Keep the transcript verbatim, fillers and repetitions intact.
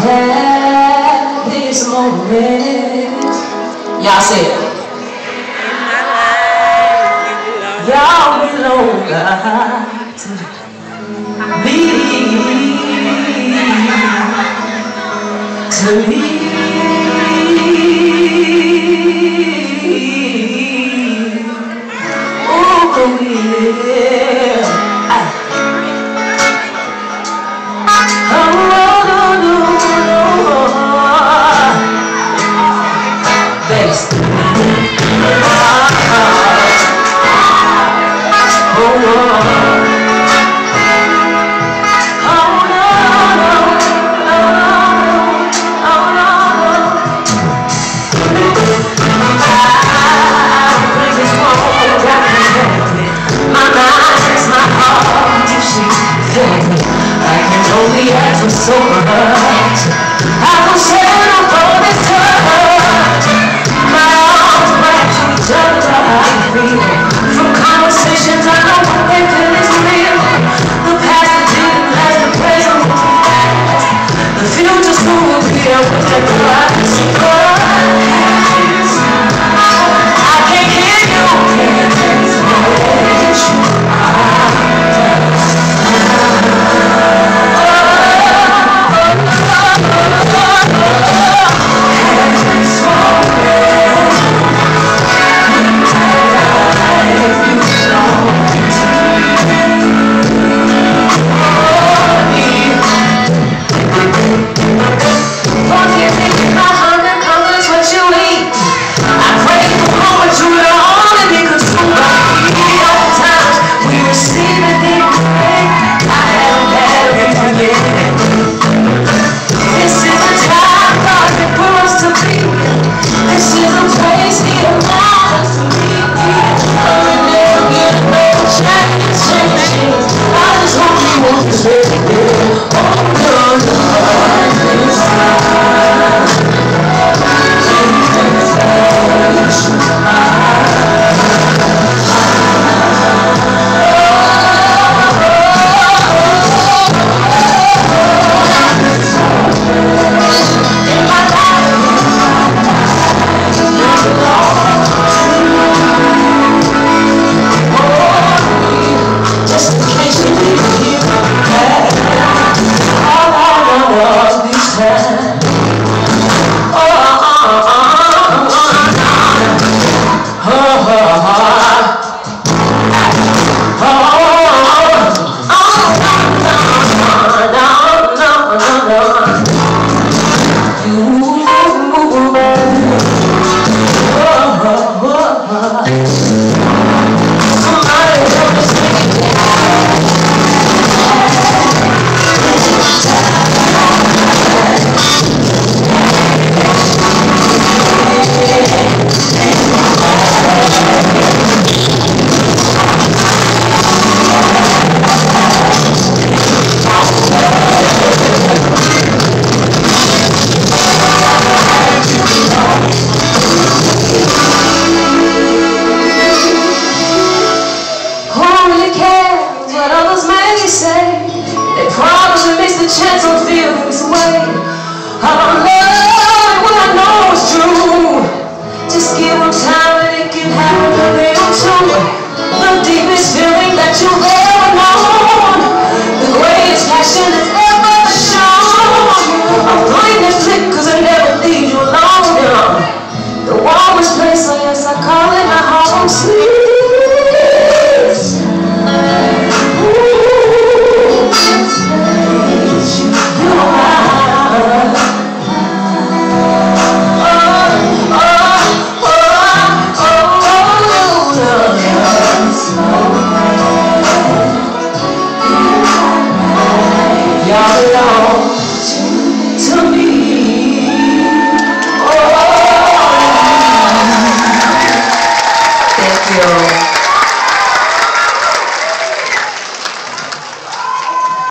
happiest moment. Y'all say it. Y'all belong to me, to me. Oh yeah. So much I will share a bonus touch. My arms wrap each other, I feel. From conversations I know what they feel is real. The past that didn't last, the present won't last. The future soon will be there with the price. I can't hear you. Can't taste you. Chance on feelings away. I don't love it when I know it's true. Just give them time and it can happen a little too. The deepest feeling that you've